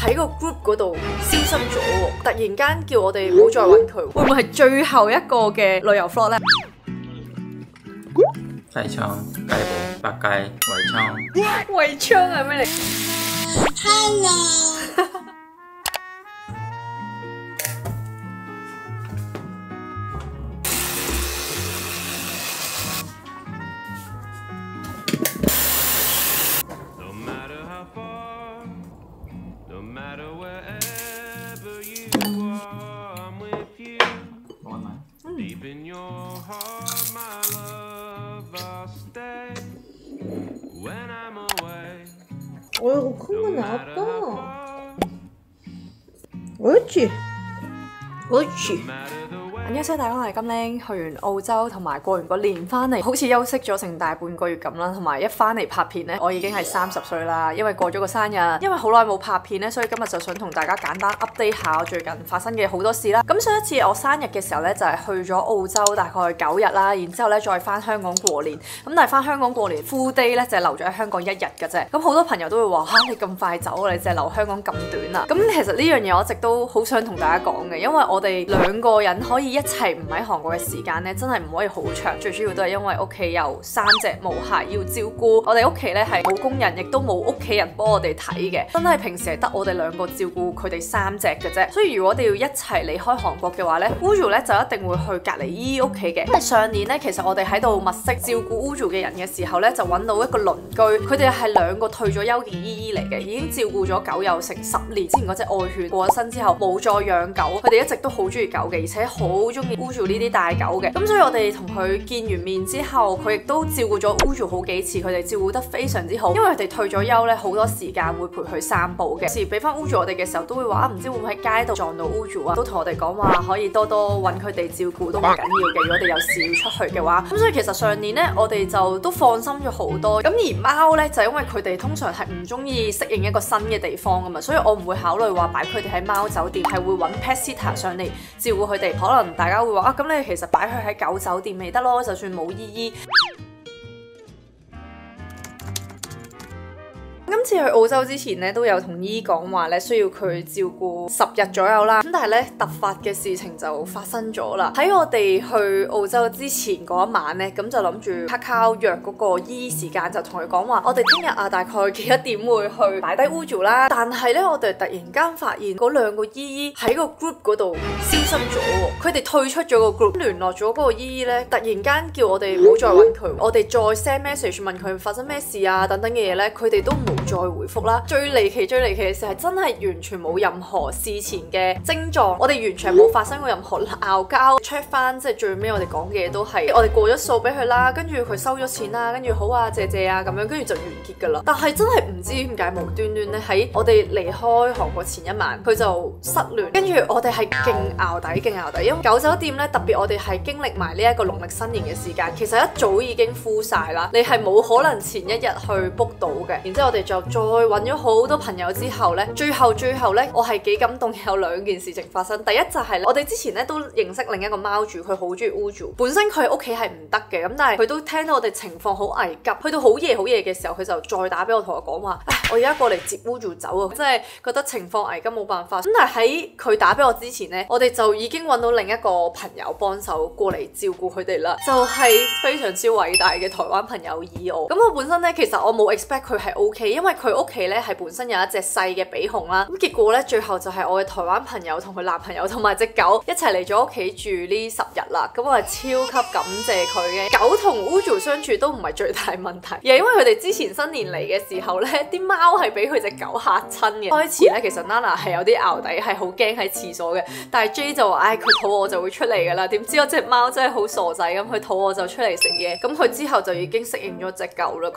喺個 group 嗰度消失咗喎，突然間叫我哋唔好再揾佢，會唔會係最後一個嘅旅遊 vlog 呢？ 西昌、雞堡、百佳、惠昌。 惠昌係咩嚟 Hello 我好空嘅哪個？我住。안녕하세요，大家好，我係金玲。去完澳洲同埋過完個年翻嚟，好似休息咗成大半個月咁啦。同埋一翻嚟拍片呢，我已經係30歲啦。因為過咗個生日，因為好耐冇拍片呢，所以今日就想同大家簡單 update 下我最近發生嘅好多事啦。咁上一次我生日嘅時候呢，就係去咗澳洲大概9日啦，然之後呢再翻香港過年。咁但係翻香港過年 full day 呢，就係留咗喺香港1日嘅啫。咁好多朋友都會話嚇你咁快走，你淨係留香港咁短啊？咁其實呢樣嘢我一直都好想同大家講嘅，因為我哋2個人可以一齊唔喺韓國嘅時間咧，真係唔可以好長。最主要都係因為屋企有3隻毛孩要照顧，我哋屋企咧係冇工人，亦都冇屋企人幫我哋睇嘅，真係平時係得我哋2個照顧佢哋3隻嘅啫。所以如果我哋要一齊離開韓國嘅話咧，Uju 咧就一定會去隔離姨姨屋企嘅。因為上年咧，其實我哋喺度物色照顧 Uju 嘅人嘅時候咧，就揾到一個鄰居，佢哋係2個退咗休嘅姨姨嚟嘅，已經照顧咗狗有成10年。之前嗰隻愛犬過咗身之後，冇再養狗，佢哋一直都好中意狗嘅，而且好中意 Uju 呢啲大狗嘅。咁所以我哋同佢見完面之後，佢亦都照顧咗 Uju 好幾次，佢哋照顧得非常之好。因為佢哋退咗休咧，好多時間會陪佢散步嘅。有時俾翻 Uju 我哋嘅時候，都會話唔知會唔會喺街度撞到 Uju 啊，都同我哋講話可以多多揾佢哋照顧都唔緊要嘅。如果我哋有事要出去嘅話，咁所以其實上年咧，我哋就都放心咗好多。咁而貓咧，就因為佢哋通常係唔中意適應一個新嘅地方噶嘛，所以我唔會考慮話擺佢哋喺貓酒店，係會揾 pet sitter 上嚟照顧佢哋。可能大家會話啊，咁你其實擺佢喺狗酒店咪得咯，就算冇姨姨。今次去澳洲之前咧，都有同姨講話咧，需要佢照顧10日左右啦。咁但係咧，突發嘅事情就發生咗啦。喺我哋去澳洲之前嗰一晚咧，咁就諗住卡卡約嗰個姨時間，就同佢講話，我哋聽日啊大概幾多點會去擺低 Uju 啦。但係咧，我哋突然間發現嗰2個姨姨喺個 group 嗰度消失咗喎，佢哋退出咗個 group， 聯絡咗嗰個姨姨咧，突然間叫我哋唔好再揾佢，我哋再 send message 問佢發生咩事啊等等嘅嘢咧，佢哋都冇再回覆啦。最離奇嘅事係真係完全冇任何事前嘅症狀，我哋完全冇發生過任何拗交。check 翻即係最尾我哋講嘅嘢都係我哋過咗數俾佢啦，跟住佢收咗錢啦，跟住好啊謝謝啊咁樣，跟住就完結噶啦。但係真係唔知點解無端端咧喺我哋離開韓國前一晚佢就失聯，跟住我哋係勁淆底，因為狗酒店咧特別我哋係經歷埋呢一個農曆新年嘅時間，其實一早已經 full 晒啦，你係冇可能前一日去 book 到嘅。然之後我哋就再揾咗好多朋友之後呢，最後呢，我係幾感動，有2件事情發生。第一就係我哋之前呢都認識另一個貓主，佢好中意 Uju，本身佢屋企係唔得嘅，咁但係佢都聽到我哋情況好危急，去到好夜嘅時候，佢就再打俾我，同我講話，我而家過嚟接 Uju 走啊，真係覺得情況危急冇辦法。咁但係喺佢打俾我之前呢，我哋就已經揾到另一個朋友幫手過嚟照顧佢哋啦，就係非常之偉大嘅台灣朋友以我。咁我本身呢，其實我冇 expect 佢係 OK，因為佢屋企咧係本身有一隻細嘅比熊啦，咁結果咧最後就係我嘅台灣朋友同佢男朋友同埋隻狗一齊嚟咗屋企住呢10日啦，咁我係超級感謝佢嘅。狗同 Uju 相處都唔係最大問題，而係因為佢哋之前新年嚟嘅時候咧，啲貓係俾佢隻狗嚇親嘅。開始咧其實 Nana 係有啲淆底，係好驚喺廁所嘅，但係 J 就話唉，佢肚餓就會出嚟噶啦，點知我隻貓真係好傻仔咁，佢肚餓就出嚟食嘢，咁佢之後就已經適應咗隻狗啦。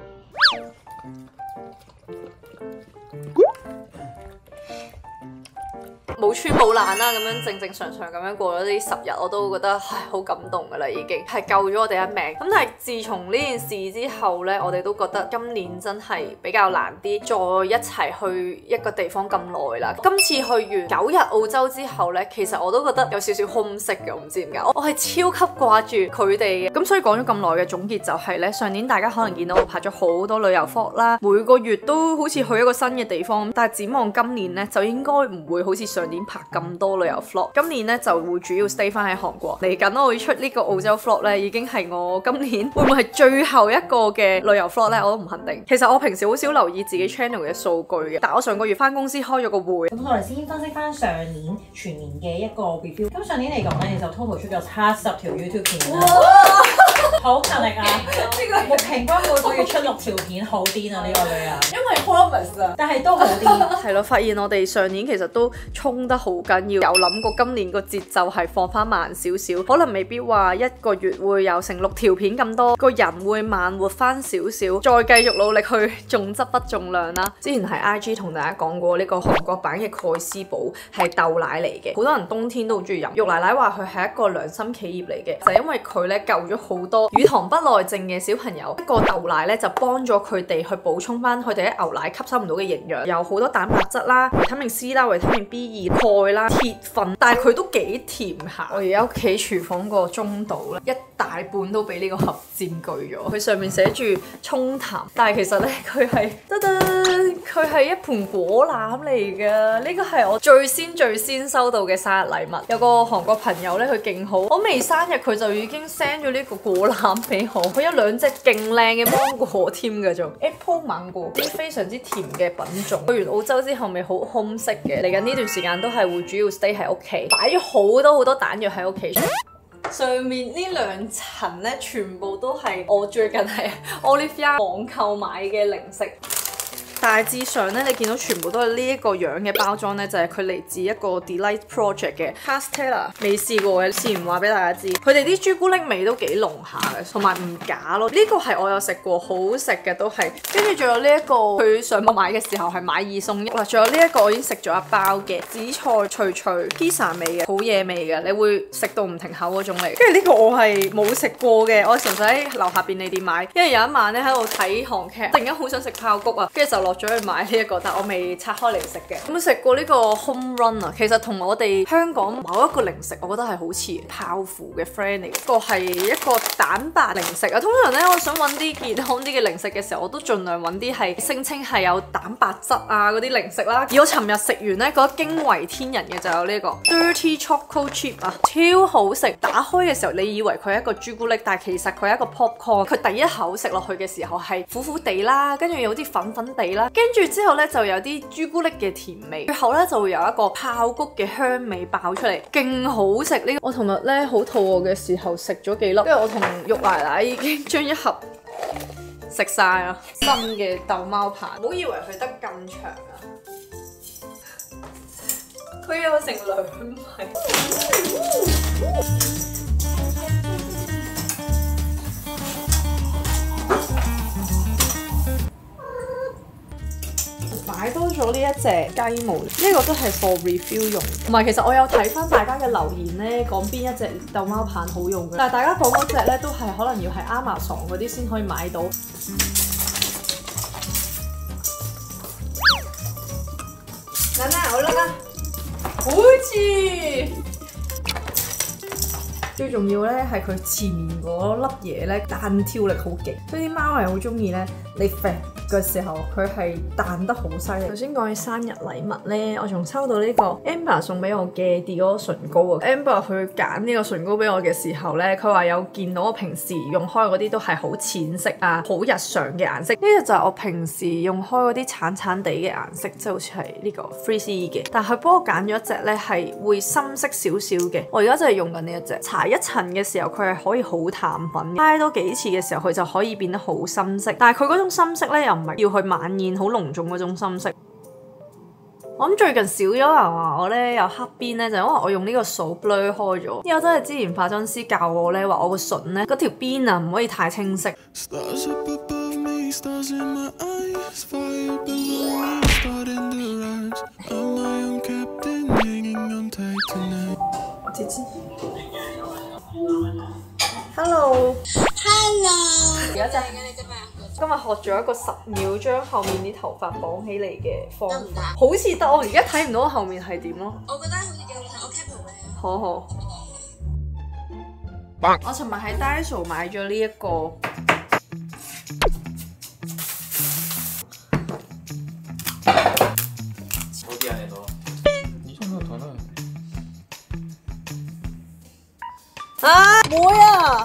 無冇穿冇爛啦，咁樣正正常常咁樣過咗呢10日，我都覺得唉好感動噶啦，已經係救咗我哋一命。咁但係自從呢件事之後呢，我哋都覺得今年真係比較難啲，再一齊去一個地方咁耐啦。今次去完9日澳洲之後呢，其實我都覺得有少少空隙嘅，我唔知點解，我係超級掛住佢哋嘅。咁所以講咗咁耐嘅總結就係呢：上年大家可能見到我拍咗好多旅遊 vlog 啦，每個月都好似去一個新嘅地方，但係展望今年呢，就應該唔會好似上年拍咁多旅遊 vlog。今年呢，就會主要 stay 翻喺韓國。嚟緊我會出呢個澳洲 vlog 呢，已經係我今年會唔會係最後一個嘅旅遊 vlog 呢？我都唔肯定。其實我平時好少留意自己 channel 嘅數據嘅，但我上個月翻公司開咗個會， 咁我哋先分析翻上年全年嘅一個 review。咁上年嚟講咧，你就 total 出咗70條 YouTube 片啦，好勤力啊！我平均每個月出6條片，好癲啊！呢個女人， 因為 promise 啊， 但係都好癲。 係咯，發現我哋上年其實都衝得好緊要，有諗過今年個節奏係放翻慢少少，可能未必話一個月會有成6條片咁多，個人會慢活翻少少，再繼續努力去重質不重量啦。之前喺 IG 同大家講過呢個韓國版嘅蓋斯堡係豆奶嚟嘅，好多人冬天都好中意飲。玉奶奶話佢係一個良心企業嚟嘅，就係因為佢咧救咗好多乳糖不耐症嘅小朋友，一個豆奶咧就幫咗佢哋去補充翻佢哋喺牛奶吸收唔到嘅營養，有好多蛋白質啦、維他命 C 啦、維他命 B2、鈣啦、鐵分，但係佢都幾甜下。我而家屋企廚房個中島咧，一大半都俾呢個盒佔據咗。佢上面寫住沖淡，但係其實咧佢係佢係一盤果籃嚟㗎。呢個係我最先收到嘅生日禮物。有個韓國朋友咧，佢勁好，我未生日佢就已經 send 咗呢個果籃俾我。佢有2隻勁靚嘅芒果添㗎，仲 Apple 芒果，啲非常之甜嘅品種。去完澳洲之後咪好空色嘅，嚟緊呢段時間都係會主要 stay 喺屋企，擺咗好多彈藥喺屋企。上面呢2層咧，全部都係我最近喺 Olivia 網購買嘅零食。大致上咧，你見到全部都係呢一個樣嘅包裝咧，就係佢嚟自一個 Delight Project 嘅 Castella， 未試過嘅，試完話俾大家知。佢哋啲朱古力味都幾濃下嘅，同埋唔假咯。呢個係我有食過，好食嘅都係。跟住仲有呢一個，佢上網買嘅時候係買2送1啦。仲有呢一個我已經食咗1包嘅紫菜脆脆 pizza 味嘅，好嘢味嘅，你會食到唔停口嗰種嚟。跟住呢個我係冇食過嘅，我純粹喺樓下便利店買，因為有一晚咧喺度睇韓劇，突然間好想食爆谷啊，跟住就落咗去買呢一個，但我未拆開嚟食嘅。咁食過呢個 Home Run 啊，其實同我哋香港某一個零食，我覺得係好似泡芙嘅 friend 嚟嘅。呢個係一個蛋白零食啊。通常咧，我想揾啲健康啲嘅零食嘅時候，我都盡量揾啲係聲稱係有蛋白質啊嗰啲零食啦。而我尋日食完咧，覺得驚為天人嘅就有呢個 Dirty Choco Chip 啊，超好食。打開嘅時候，你以為佢係一個朱古力，但係其實佢係一個 popcorn。佢第一口食落去嘅時候係苦苦地啦，跟住有啲粉粉地啦，跟住之後咧就有啲朱古力嘅甜味，最後咧就會有一個爆谷嘅香味爆出嚟，勁好食呢個。我同日咧好肚餓嘅時候食咗幾粒，跟住我同玉奶奶已經將一盒食晒啦。新嘅豆貓棒，唔好以為佢得咁長啊，佢有成2米。買多咗呢一隻雞毛，呢個都係 for refill 用。同埋其實我有睇翻大家嘅留言咧，講邊一隻豆貓棒好用嘅，但係大家講嗰隻咧都係可能要喺 Amazon 嗰啲先可以買到。奶奶，我攞啦，好似最重要咧係佢前面嗰粒嘢咧彈跳力好勁，所以啲貓係好中意咧你揈嘅時候，佢係彈得好犀利。頭先講起生日禮物咧，我仲收到呢個 Amber 送俾我嘅 Dior 唇膏啊。Amber 佢揀呢個唇膏俾我嘅時候咧，佢話有見到我平時用開嗰啲都係好淺色啊，好日常嘅顏色。呢隻就係我平時用開嗰啲橙橙地嘅顏色，即係好似係呢個 Freeze 嘅。但係佢幫我揀咗一隻咧係會深色少少嘅。我而家就係用緊呢一隻，搽一層嘅時候佢係可以好淡粉，揩多幾次嘅時候佢就可以變得好深色。但係佢嗰種深色咧又唔係要去晚宴好濃重嗰種深色。我諗最近少咗人話我咧有黑邊咧，就因為我用呢個掃 blur 開咗。呢個真係之前化妝師教我咧，話我個唇咧嗰條邊啊唔可以太清晰。 어디지? Hello。而家就今日學咗一個10秒將後面啲頭髮綁起嚟嘅方法，好似得。我而家睇唔到後面係點咯。 我覺得好似幾好睇，我 cap 圖俾你。 好好。我尋日喺 Daiso 買咗呢一個。 어디 안에 넣어? 이 정도 더 넣어야 돼. 아 뭐야?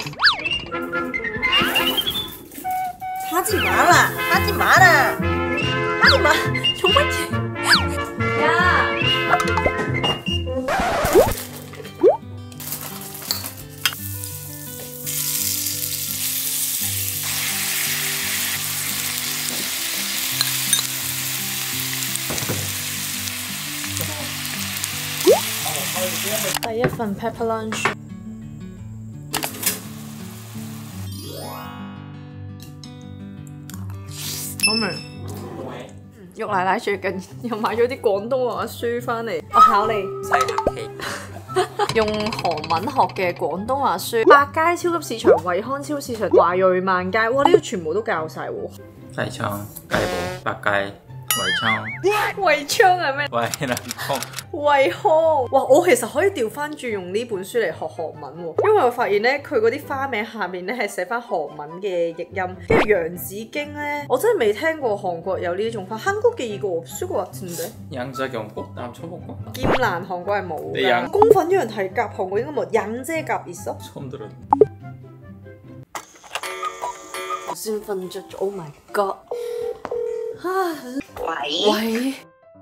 하지 마라. 하지 마라. 하지 마. 정말 야.第一份 pepper lunch。好味。玉奶奶最近又買咗啲廣東話書翻嚟，我考你。用韓文學嘅廣東話書，百佳超級市場、惠康超市場、華瑞萬佳，哇！呢個全部都教晒喎。 大昌、街寶、百佳、惠昌。 惠昌係咩？ 惠康。 惠康，哇！我其實可以調翻轉用呢本書嚟學韓文喎，因為我發現咧佢嗰啲花名下面咧係寫翻韓文嘅譯音，跟住洋紫荊咧，我真係未聽過韓國有呢種花。한국에 이거 없을 것 같은데？ 양자경꽃? 남초복꽃? 劍蘭韓國係冇你養㗎，宮粉一樣係夾，韓國應該冇。양재갑 있어？ 처음 들어. 我先瞓着咗 ，Oh my god！ 喂。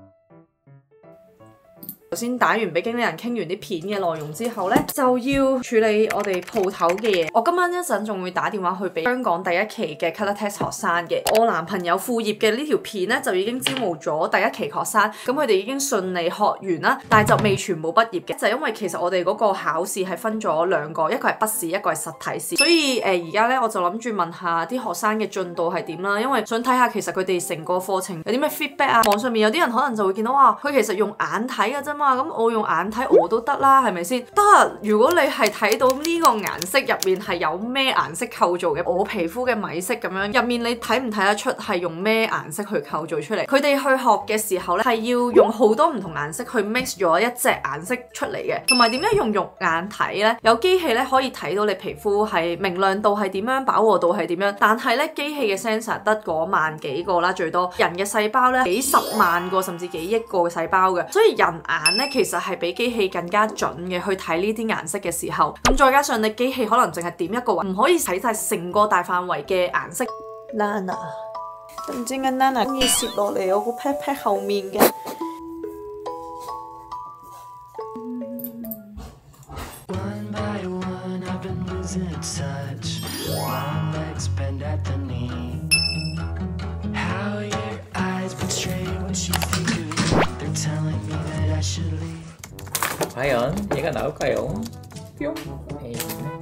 頭先打完俾經理人傾完啲片嘅內容之後呢，就要處理我哋鋪頭嘅嘢。我今晚一陣仲會打電話去俾香港第一期嘅 Color Test 學生嘅。我男朋友副業嘅呢條片呢，就已經招募咗第一期學生，咁佢哋已經順利學完啦，但係就未全部畢業嘅，就因為其實我哋嗰個考試係分咗兩個，一個係筆試，一個係實體試。所以而家呢，我就諗住問下啲學生嘅進度係點啦，因為想睇下其實佢哋成個課程有啲咩 feedback 啊。網上面有啲人可能就會見到哇，佢其實用眼睇嘅啫嘛。咁我用眼睇我都得啦，係咪先？得，如果你係睇到呢個顏色入面係有咩顏色構造嘅，我皮膚嘅米色咁樣，入面你睇唔睇得出係用咩顏色去構造出嚟？佢哋去學嘅時候咧，係要用好多唔同顏色去 mix 咗一隻顏色出嚟嘅。同埋點樣用肉眼睇呢？有機器咧可以睇到你皮膚係明亮度係點樣，飽和度係點樣，但係咧機器嘅 sensor 得嗰萬幾個啦，最多人嘅細胞咧幾十萬個甚至幾億個嘅細胞嘅，所以人眼咧其實係比機器更加準嘅去睇呢啲顏色嘅時候，咁再加上你機器可能淨係點一個位，唔可以睇晒成個大範圍嘅顏色。Nana， 唔知點解 Nana 中意攝落嚟我個 pat pat 後面嘅。 과연 얘가 나올까요? 뿅. 에이.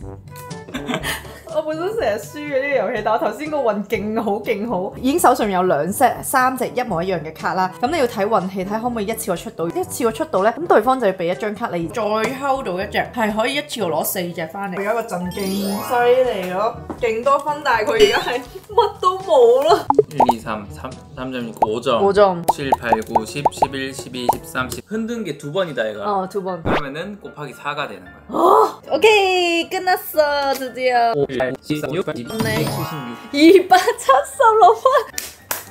我本身成日輸嘅呢個遊戲，但我頭先個運勁好勁好，已經手上有2 set 3隻一模一樣嘅卡啦。咁你要睇運氣，睇可唔可以一次過出到，一次過出到咧，咁對方就要俾一張卡你，再 hold 到一隻，係可以一次過攞4隻翻嚟。而家個陣勁犀利咯，勁多分，但係佢而家係乜都冇咯。 1, 2, 3, 3점이고 5점. 5점. 7, 8, 9, 10, 11, 12, 13, 10. 흔든 게 2번이다 얘가. 2번. 그러면은 곱하기 4가 되는 거야. 오케이 끝났어 드디어. 5, 8, 16, 17, 네. 276. 276원.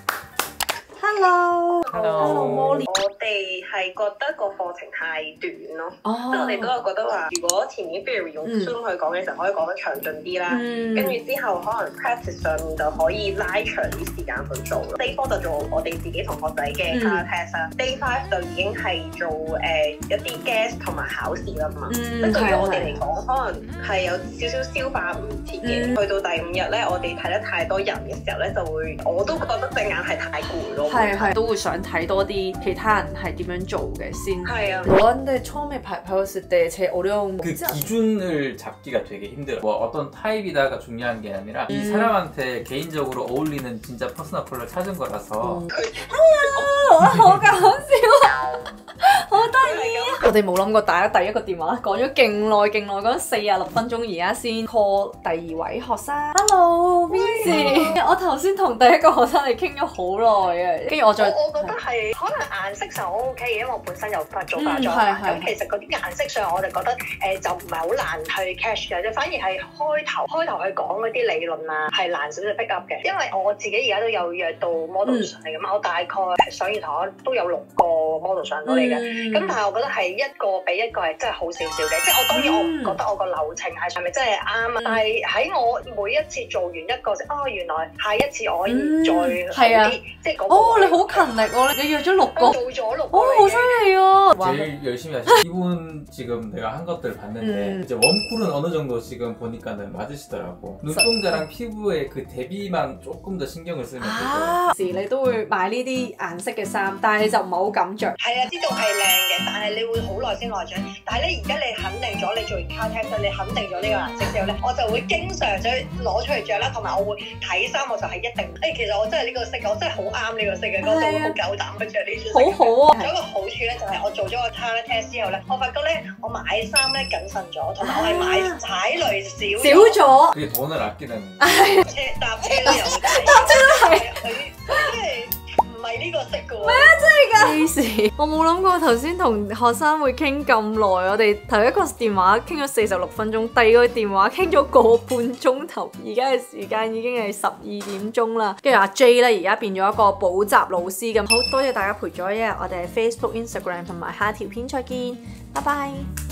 Hello， Hello， 我哋係覺得個課程太短咯，即係我哋都有覺得話，如果前面 theory 用 Zoom 去講嘅時候，可以講得詳盡啲啦，跟住之後可能 practice 上面就可以拉長啲時間去做。Day 4就做我哋自己同學仔嘅 color test 啦，Day 5就已經係做一啲 guest 同埋考試啦嘛，即係對於我哋嚟講，可能係有少少消化唔切嘅。去到第5日咧，我哋睇得太多人嘅時候咧，就會我都覺得隻眼係太攰咯。 係都會想睇多啲其他人係點樣做嘅先。 係啊。 너한테 처음에 배웠을 때 제일 어려운 거 그 기준을 잡기가 되게 힘들어. 뭐 어떤 타입이다가 중요한 게 아니라 이 사람한테 개인적으로 어울리는 진짜 퍼스널 컬러를 찾은 거라서. Hello， 好搞笑啊！好得意。我哋冇諗過打第一個電話，講咗勁耐，講咗46分鐘，而家先 call 第2位學生。Hello，Vincent，我頭先同第一個學生你傾咗好耐啊，跟住我再我覺得係可能顏色上我 OK 嘅，因為我本身有做化妝嘛。咁其實嗰啲顏色上我就覺得就唔係好難去 catch 嘅，就反而係開頭去講嗰啲理論啊係難少少 pick up 嘅，因為我自己而家都有約到 model 上嚟㗎嘛，我大概上完堂都有6個 model 上到嚟嘅，咁但係我覺得係一個比一個係真係好少少嘅，即係我當然我唔覺得我個流程係咪真係啱啊，但係喺我每一次做完一個原來下一次我可以再好啲，即係嗰個。 你好勤力喎，你約咗6個， 做咗6個。 好犀利啊！ 제일 열심히 하시고 이분 지금 내가 한 것들 봤는데 이제 웜쿨은 어느 정도 지금 보니까는 맞으시더라고. 눈동자랑 피부의 그 대비만 조금 더 신경을 쓰면 되고. 時你都會買呢啲顏色嘅衫，但係你就唔係好敢着。 係啊，知道係靚嘅，但係你會好耐先內着。但係咧，而家你肯定咗，你做完 car test，你肯定咗呢個顏色之後咧，我就會經常想攞出嚟着啦，同埋我會睇衫，我就係一定其實我真係呢個色，我真係好啱呢個色嘅，我就會好夠膽去着呢種色。好啊！有一個好處咧，就係我做咗個 car test 之後咧，我發覺咧，我買衫咧謹慎咗，同埋我係買踩雷少咗。 그게 돈을 아끼는. 搭車都有，搭車都係佢即係唔係呢個色嘅喎。 黐線！我冇諗過頭先同學生會傾咁耐，我哋頭一個電話傾咗46分鐘，第二個電話傾咗個半鐘頭，而家嘅時間已經係12點鐘啦。跟住阿 J 咧，而家變咗一個補習老師咁，好多謝大家陪咗一日，我哋係 Facebook、Instagram 同埋下條片再見，拜拜。